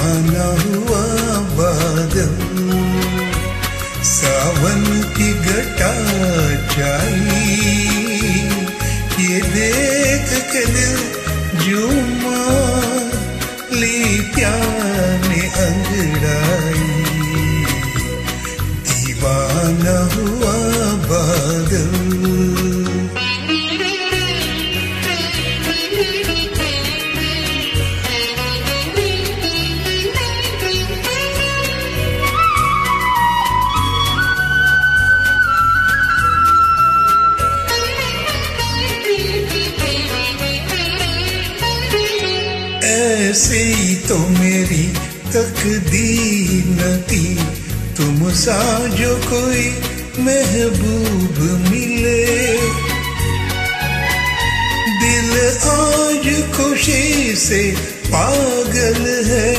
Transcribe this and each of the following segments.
दीवाना हुआ बादल, सावन की घटा छाई, ये देख के दिल झूमा, ली प्यार ने अंगड़ाई। दीवाना हुआ बादल। ऐसे ही तो मेरी तकदीर न थी, तुम सा जो कोई महबूब मिले। दिल आज खुशी से पागल है,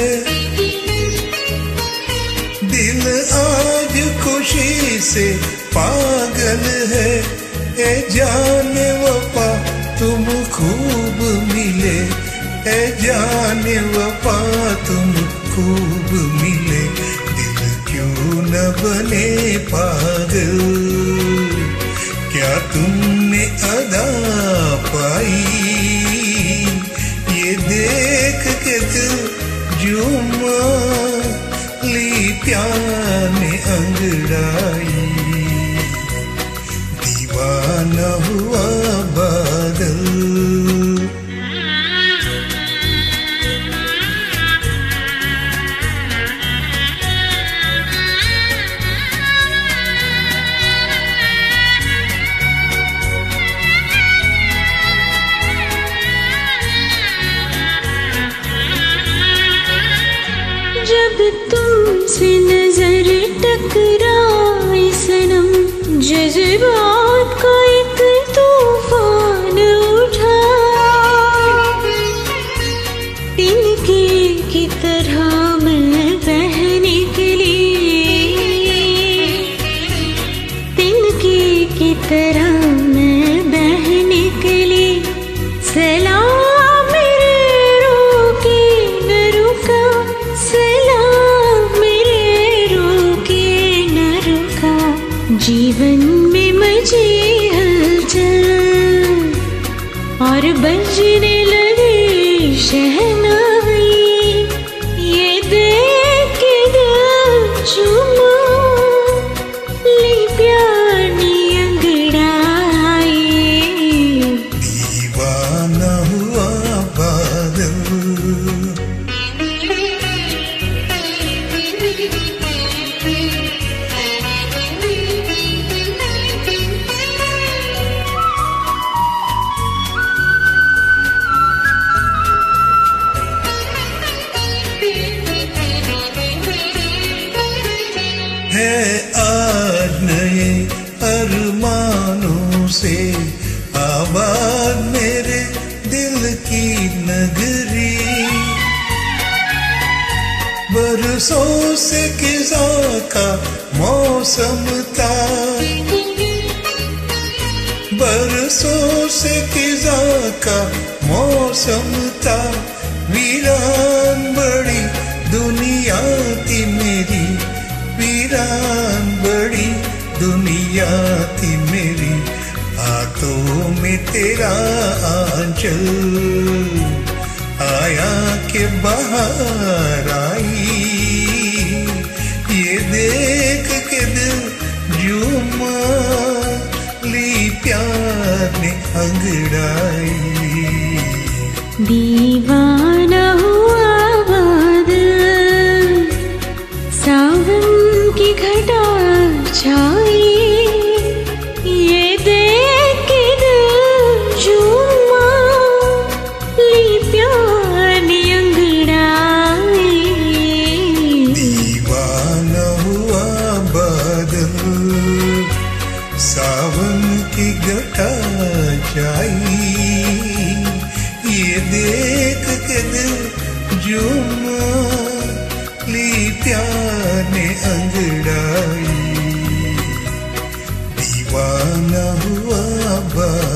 दिल आज खुशी से पागल है। ए जाने वफा तुम खूब मिले, ए जाने वफा तुम खूब मिले। दिल क्यों न बने पागल, क्या तुमने अदा पाई, ये देख के दिल झूमा, ली प्यार ने अंगड़ाई। दीवाना हुआ बादल। जब तुमसे नजर टकराई सनम, जज्बात का एक तूफान उठा। तिनके की तरह मैं बह निकली, तिनके की तरह मैं बह निकली। सलाम मेरे रोके न रुका, सलाम मेरे रोके न रुका। जीवन में मची हलचल और बजने लगी शहनाई, ये देख के दिल झूमा, ली प्यार ने अंगड़ाई। दीवाना हुआ बादल। है आज नए अरमानों से आबाद मेरे दिल की नगरी। बरसों से किज़ा का मौसम था, बरसों से किज़ा का मौसम था। वीरान बड़ी दुनिया थी मेरी, वीरान बड़ी दुनिया थी मेरी। हाथों में तेरा आंचल आया के बाहर आई, ये देख के दिल झूमा, ली प्यार ने अंगड़ाई। दीवाना हुआ बादल, सावन की घटा छाई, ये देख के दिल झूमा, ली प्यार ने अंगड़ाई। दीवाना हुआ बादल, सावन की घटा छाई, ये देख के दिल झूमा, ली प्यार ने अंगड़ाई। दीवाना हुआ बादल।